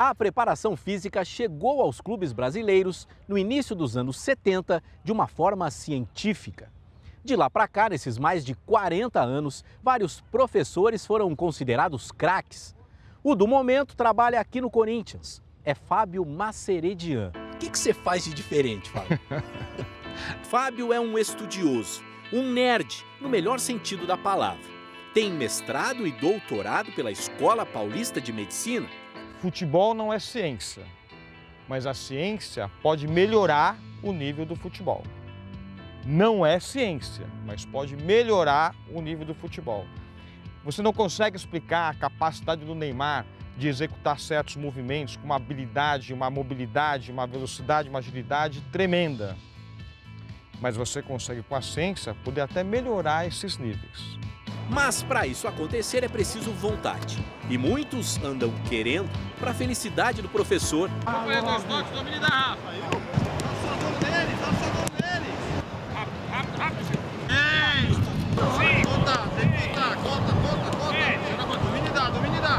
A preparação física chegou aos clubes brasileiros no início dos anos 70 de uma forma científica. De lá para cá, nesses mais de 40 anos, vários professores foram considerados craques. O do momento trabalha aqui no Corinthians. É Fábio Masseredian. O que você faz de diferente, Fábio? Fábio é um estudioso, um nerd, no melhor sentido da palavra. Tem mestrado e doutorado pela Escola Paulista de Medicina. Futebol não é ciência, mas a ciência pode melhorar o nível do futebol. Não é ciência, mas pode melhorar o nível do futebol. Você não consegue explicar a capacidade do Neymar de executar certos movimentos com uma habilidade, uma mobilidade, uma velocidade, uma agilidade tremenda. Mas você consegue, com a ciência, poder até melhorar esses níveis. Mas para isso acontecer é preciso vontade. E muitos andam querendo para a felicidade do professor. Acompanha dois toques, domine da Rafa. Dá só gol dele, dá só gol dele. Rápido, rápido. Ei! Sim! Conta, tem que contar, conta. Domine dá.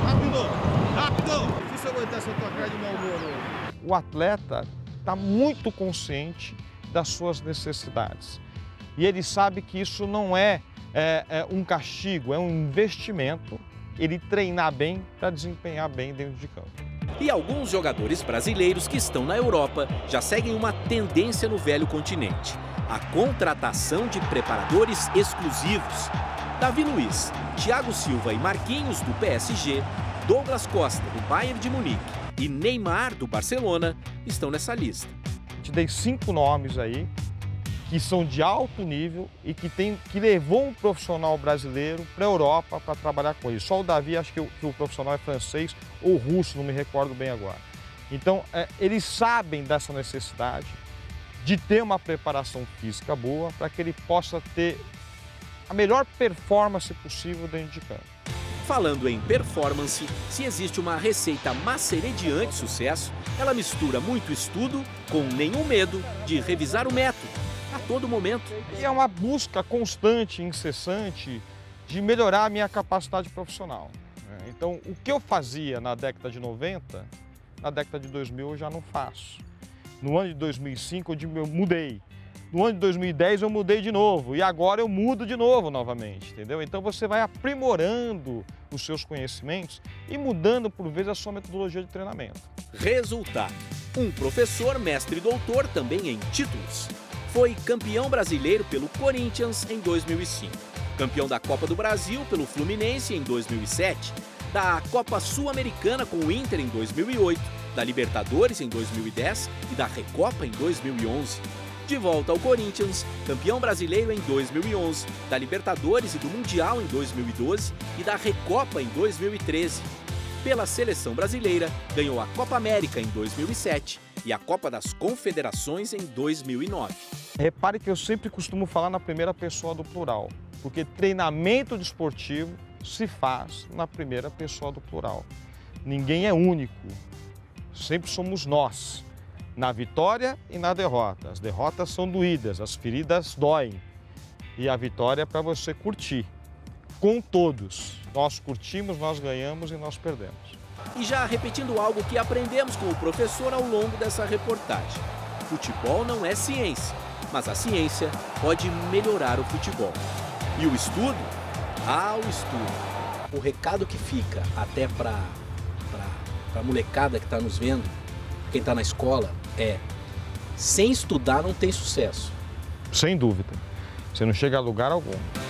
Rápido. Difícil aguentar essa tua cara de mau humor hoje. O atleta está muito consciente das suas necessidades. E ele sabe que isso não é um castigo, é um investimento, ele treinar bem para desempenhar bem dentro de campo. E alguns jogadores brasileiros que estão na Europa já seguem uma tendência no velho continente: a contratação de preparadores exclusivos. Davi Luiz, Thiago Silva e Marquinhos, do PSG, Douglas Costa, do Bayern de Munique e Neymar, do Barcelona, estão nessa lista. Te dei 5 nomes aí, que são de alto nível e que levou um profissional brasileiro para a Europa para trabalhar com ele. Só o Davi, acho que o profissional é francês ou russo, não me recordo bem agora. Então, eles sabem dessa necessidade de ter uma preparação física boa para que ele possa ter a melhor performance possível dentro de campo. Falando em performance, se existe uma receita Masseredian de sucesso, ela mistura muito estudo com nenhum medo de revisar o método a todo momento. E é uma busca constante, incessante, de melhorar a minha capacidade profissional. Então, o que eu fazia na década de 90, na década de 2000 eu já não faço. No ano de 2005 eu mudei. No ano de 2010 eu mudei de novo. E agora eu mudo de novo novamente, entendeu? Então você vai aprimorando os seus conhecimentos e mudando, por vezes, a sua metodologia de treinamento. Resultado: um professor, mestre e doutor também em títulos. Foi campeão brasileiro pelo Corinthians em 2005, campeão da Copa do Brasil pelo Fluminense em 2007, da Copa Sul-Americana com o Inter em 2008, da Libertadores em 2010 e da Recopa em 2011. De volta ao Corinthians, campeão brasileiro em 2011, da Libertadores e do Mundial em 2012 e da Recopa em 2013. Pela seleção brasileira, ganhou a Copa América em 2007 e a Copa das Confederações em 2009. Repare que eu sempre costumo falar na primeira pessoa do plural, porque treinamento desportivo se faz na primeira pessoa do plural. Ninguém é único, sempre somos nós, na vitória e na derrota. As derrotas são doídas, as feridas doem, e a vitória é para você curtir, com todos. Nós curtimos, nós ganhamos e nós perdemos. E já repetindo algo que aprendemos com o professor ao longo dessa reportagem: futebol não é ciência, mas a ciência pode melhorar o futebol. E o estudo? Ah, o estudo. O recado que fica até para a molecada que está nos vendo, quem está na escola, é: sem estudar não tem sucesso. Sem dúvida. Você não chega a lugar algum.